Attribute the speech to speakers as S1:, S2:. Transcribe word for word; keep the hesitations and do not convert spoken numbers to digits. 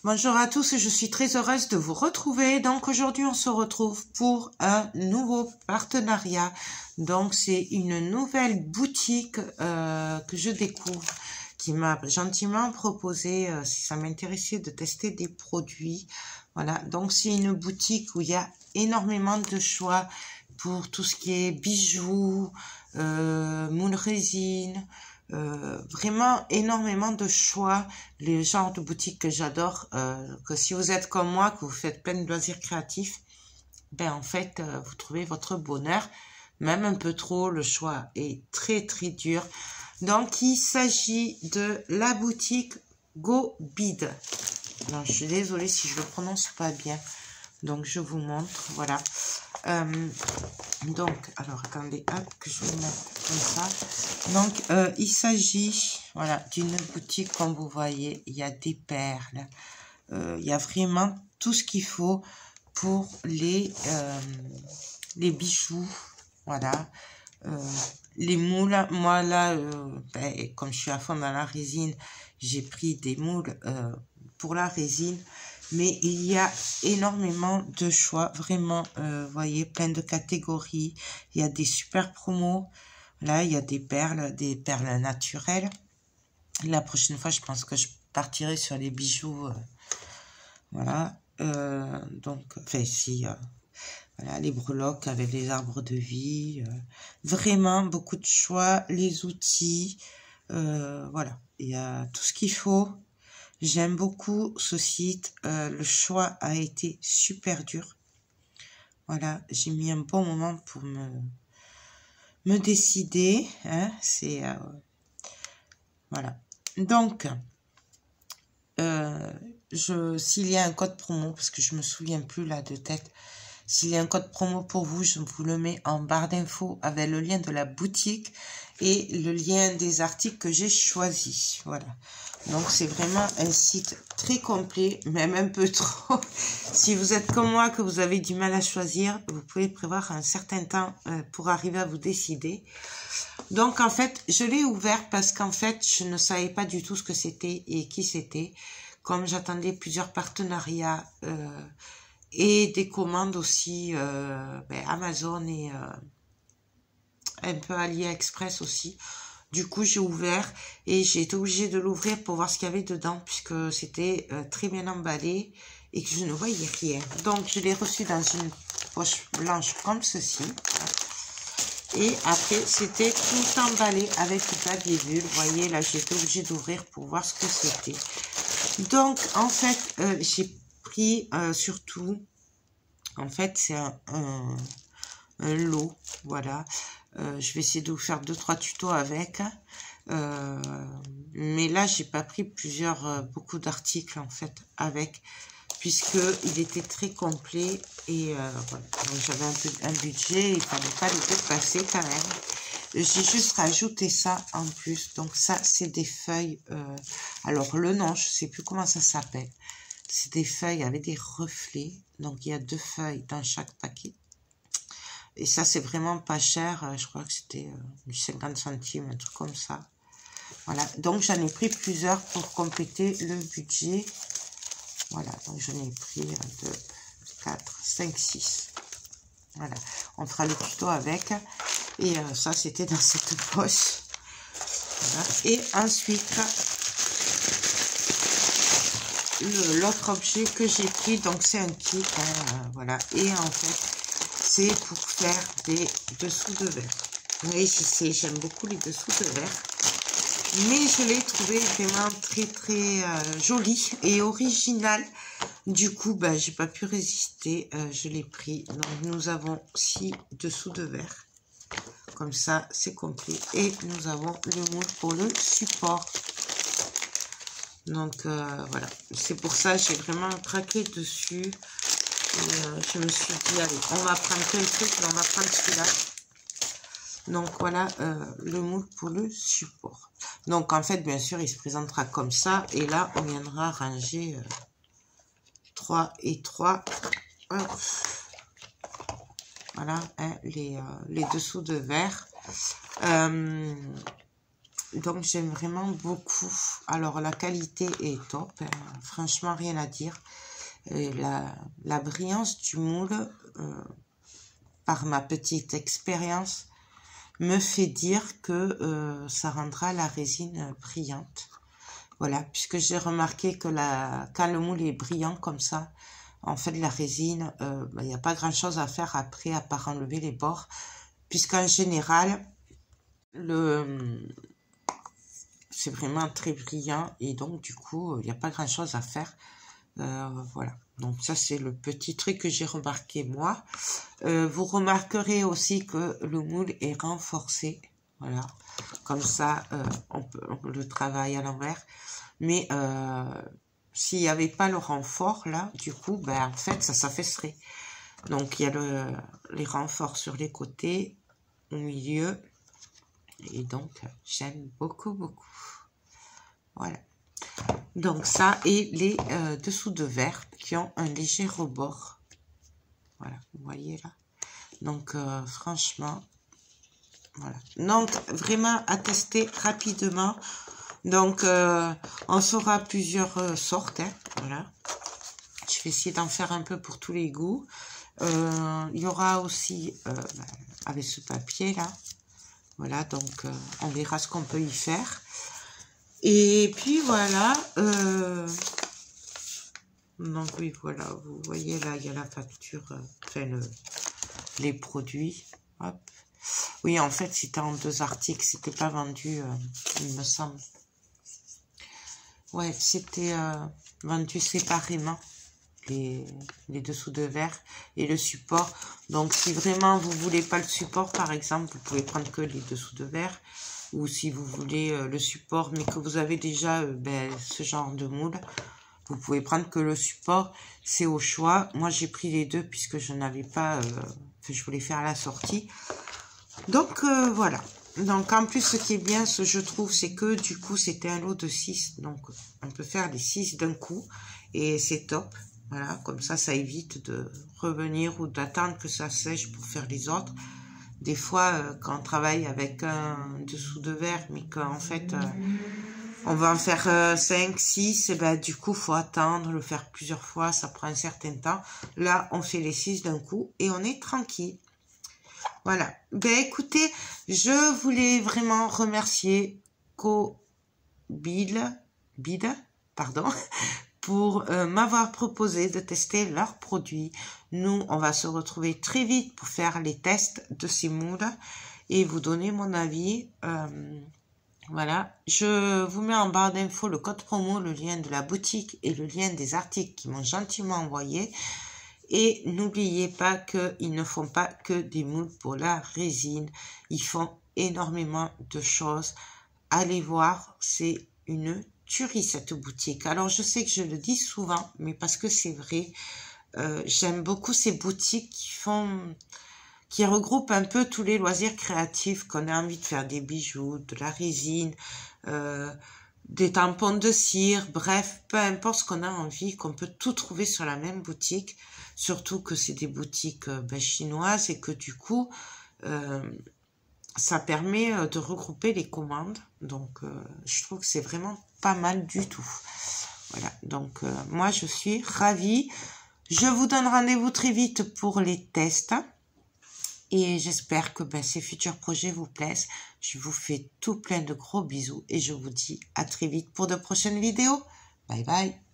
S1: Bonjour à tous, je suis très heureuse de vous retrouver. Donc aujourd'hui on se retrouve pour un nouveau partenariat. Donc c'est une nouvelle boutique euh, que je découvre, qui m'a gentiment proposé, euh, si ça m'intéressait, de tester des produits. Voilà, donc c'est une boutique où il y a énormément de choix pour tout ce qui est bijoux, euh, moule résine, Euh, vraiment énormément de choix, le genre de boutique que j'adore, euh, que si vous êtes comme moi, que vous faites plein de loisirs créatifs, ben en fait euh, vous trouvez votre bonheur, même un peu trop. Le choix est très très dur. Donc il s'agit de la boutique Go Bead. Non, je suis désolée si je le prononce pas bien, donc je vous montre. Voilà. Euh, donc, alors attendez, hop, que je vous mette comme ça. Donc, euh, il s'agit, voilà, d'une boutique, comme vous voyez, il y a des perles, euh, il y a vraiment tout ce qu'il faut pour les, euh, les bijoux, voilà, euh, les moules. Moi là, euh, ben, comme je suis à fond dans la résine, j'ai pris des moules euh, pour la résine. Mais il y a énormément de choix, vraiment, euh, vous voyez, plein de catégories. Il y a des super promos. Là, il y a des perles, des perles naturelles. La prochaine fois, je pense que je partirai sur les bijoux. Euh, voilà. Euh, donc, enfin, si, euh, voilà, les breloques avec les arbres de vie. Euh, vraiment, beaucoup de choix. Les outils. Euh, voilà. Il y a tout ce qu'il faut. J'aime beaucoup ce site, euh, le choix a été super dur. Voilà, j'ai mis un bon moment pour me, me décider. Hein, c'est euh, voilà. Donc, euh, je s'il y a un code promo, parce que je me souviens plus là de tête, s'il y a un code promo pour vous, je vous le mets en barre d'infos avec le lien de la boutique et le lien des articles que j'ai choisis. Voilà. Donc, c'est vraiment un site très complet, même un peu trop. Si vous êtes comme moi, que vous avez du mal à choisir, vous pouvez prévoir un certain temps euh, pour arriver à vous décider. Donc, en fait, je l'ai ouvert parce qu'en fait, je ne savais pas du tout ce que c'était et qui c'était. Comme j'attendais plusieurs partenariats euh, et des commandes aussi, euh, ben, Amazon et euh, un peu AliExpress aussi. Du coup, j'ai ouvert et j'ai été obligée de l'ouvrir pour voir ce qu'il y avait dedans, puisque c'était euh, très bien emballé et que je ne voyais rien. Donc, je l'ai reçu dans une poche blanche comme ceci. Et après, c'était tout emballé avec du papier bulle. Vous voyez, là, j'ai été obligée d'ouvrir pour voir ce que c'était. Donc, en fait, euh, j'ai pris euh, surtout, en fait, c'est un, un, un lot, voilà. Euh, je vais essayer de vous faire deux trois tutos avec, euh, mais là j'ai pas pris plusieurs euh, beaucoup d'articles en fait avec, puisque il était très complet et euh, voilà. Donc j'avais un peu un budget, il fallait pas le dépasser quand même. J'ai juste rajouté ça en plus. Donc ça c'est des feuilles, euh, alors le nom je sais plus comment ça s'appelle, c'est des feuilles avec des reflets. Donc il y a deux feuilles dans chaque paquet. Et ça, c'est vraiment pas cher. Je crois que c'était du cinquante centimes, un truc comme ça. Voilà. Donc, j'en ai pris plusieurs pour compléter le budget. Voilà. Donc, j'en ai pris deux, quatre, cinq, six. Voilà. On fera le tuto avec. Et euh, ça, c'était dans cette poche. Voilà. Et ensuite, l'autre objet que j'ai pris, donc c'est un kit. Hein, voilà. Et en fait, c'est pour faire des dessous de verre. Oui, je sais, j'aime beaucoup les dessous de verre. Mais je l'ai trouvé vraiment très très euh, joli et original. Du coup, bah, j'ai pas pu résister. Euh, je l'ai pris. Donc, nous avons six dessous de verre. Comme ça, c'est complet. Et nous avons le moule pour le support. Donc, euh, voilà. C'est pour ça que j'ai vraiment craqué dessus. Et euh, je me suis dit, allez, on va prendre quel truc, on va prendre celui-là. Donc voilà, euh, le moule pour le support. Donc en fait, bien sûr, il se présentera comme ça. Et là, on viendra ranger euh, trois et trois. Hop. Voilà, hein, les, euh, les dessous de verre. Euh, donc j'aime vraiment beaucoup. Alors la qualité est top, hein. Franchement rien à dire. Et la, la brillance du moule, euh, par ma petite expérience, me fait dire que euh, ça rendra la résine brillante. Voilà, puisque j'ai remarqué que la, quand le moule est brillant comme ça, en fait la résine, il euh, n'y a pas grand chose à faire après à part enlever les bords, puisqu'en général, le c'est vraiment très brillant et donc du coup, il n'y a pas grand chose à faire. Euh, voilà, donc ça c'est le petit truc que j'ai remarqué moi. Euh, vous remarquerez aussi que le moule est renforcé, voilà, comme ça euh, on peut on le travaille à l'envers, mais euh, s'il n'y avait pas le renfort là, du coup, ben en fait ça s'affaisserait. Donc il y a le, les renforts sur les côtés, au milieu, et donc j'aime beaucoup beaucoup. Voilà. Donc ça et les euh, dessous de verre qui ont un léger rebord. Voilà, vous voyez là. Donc euh, franchement, voilà. Donc vraiment à tester rapidement. Donc euh, on fera plusieurs euh, sortes. Hein, voilà. Je vais essayer d'en faire un peu pour tous les goûts. Euh, il y aura aussi euh, avec ce papier là. Voilà, donc euh, on verra ce qu'on peut y faire. Et puis voilà, euh, donc oui, voilà, vous voyez là, il y a la facture, euh, enfin le, les produits, hop. Oui, en fait, c'était en deux articles, c'était pas vendu, euh, il me semble. Ouais, c'était euh, vendu séparément, les, les dessous de verre et le support. Donc, si vraiment vous voulez pas le support, par exemple, vous pouvez prendre que les dessous de verre. Ou si vous voulez euh, le support, mais que vous avez déjà euh, ben, ce genre de moule, vous pouvez prendre que le support, c'est au choix. Moi, j'ai pris les deux puisque je n'avais pas, euh, je voulais faire la sortie. Donc, euh, voilà. Donc, en plus, ce qui est bien, ce je trouve, c'est que du coup, c'était un lot de six. Donc, on peut faire les six d'un coup et c'est top. Voilà, comme ça, ça évite de revenir ou d'attendre que ça sèche pour faire les autres. Des fois, euh, quand on travaille avec un dessous de verre, mais qu'en fait, euh, on va en faire euh, cinq, six, et ben, du coup, il faut attendre, le faire plusieurs fois, ça prend un certain temps. Là, on fait les six d'un coup et on est tranquille. Voilà. Ben, écoutez, je voulais vraiment remercier Cobile, Bide, pardon, pour euh, m'avoir proposé de tester leurs produits. Nous, on va se retrouver très vite pour faire les tests de ces moules et vous donner mon avis. Euh, voilà, je vous mets en barre d'infos le code promo, le lien de la boutique et le lien des articles qui m'ont gentiment envoyé. Et n'oubliez pas qu'ils ne font pas que des moules pour la résine. Ils font énormément de choses. Allez voir, c'est une tuerie cette boutique. Alors je sais que je le dis souvent, mais parce que c'est vrai, euh, j'aime beaucoup ces boutiques qui font, qui regroupent un peu tous les loisirs créatifs, qu'on a envie de faire des bijoux, de la résine, euh, des tampons de cire, bref, peu importe ce qu'on a envie, qu'on peut tout trouver sur la même boutique, surtout que c'est des boutiques euh, ben, chinoises et que du coup, euh, ça permet de regrouper les commandes. Donc, euh, je trouve que c'est vraiment pas mal du tout. Voilà, donc euh, moi, je suis ravie. Je vous donne rendez-vous très vite pour les tests. Et j'espère que ben, ces futurs projets vous plaisent. Je vous fais tout plein de gros bisous et je vous dis à très vite pour de prochaines vidéos. Bye bye.